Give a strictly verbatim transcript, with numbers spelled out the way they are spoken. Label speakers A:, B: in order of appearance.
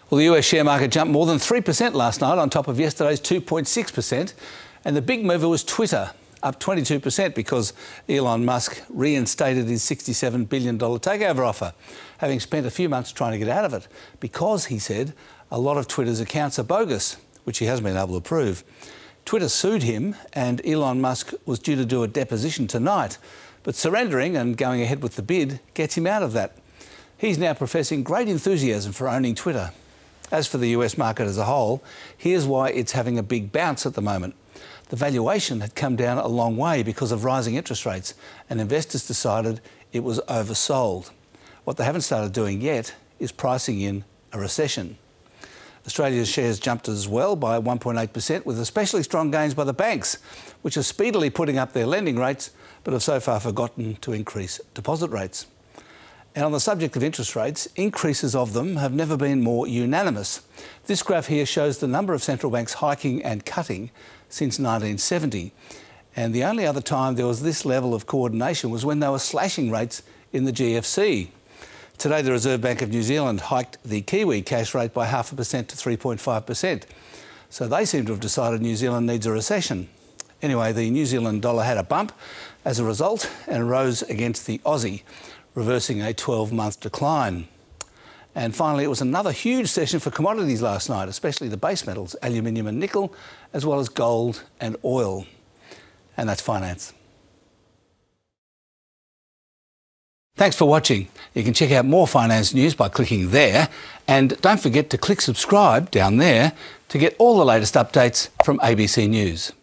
A: Well, the U S share market jumped more than three percent last night on top of yesterday's two point six percent. And the big mover was Twitter, up twenty-two percent because Elon Musk reinstated his sixty-seven billion dollars takeover offer, having spent a few months trying to get out of it because, he said, a lot of Twitter's accounts are bogus, which he hasn't been able to prove. Twitter sued him and Elon Musk was due to do a deposition tonight, but surrendering and going ahead with the bid gets him out of that. He's now professing great enthusiasm for owning Twitter. As for the U S market as a whole, here's why it's having a big bounce at the moment. The valuation had come down a long way because of rising interest rates, and investors decided it was oversold. What they haven't started doing yet is pricing in a recession. Australia's shares jumped as well by one point eight percent, with especially strong gains by the banks, which are speedily putting up their lending rates, but have so far forgotten to increase deposit rates. And on the subject of interest rates, increases of them have never been more unanimous. This graph here shows the number of central banks hiking and cutting since nineteen seventy. And the only other time there was this level of coordination was when they were slashing rates in the G F C. Today, the Reserve Bank of New Zealand hiked the Kiwi cash rate by half a percent to three point five percent. So they seem to have decided New Zealand needs a recession. Anyway, the New Zealand dollar had a bump as a result and rose against the Aussie, reversing a twelve-month decline. And finally, it was another huge session for commodities last night, especially the base metals, aluminium and nickel, as well as gold and oil. And that's finance. Thanks for watching. You can check out more finance news by clicking there. And don't forget to click subscribe down there to get all the latest updates from A B C News.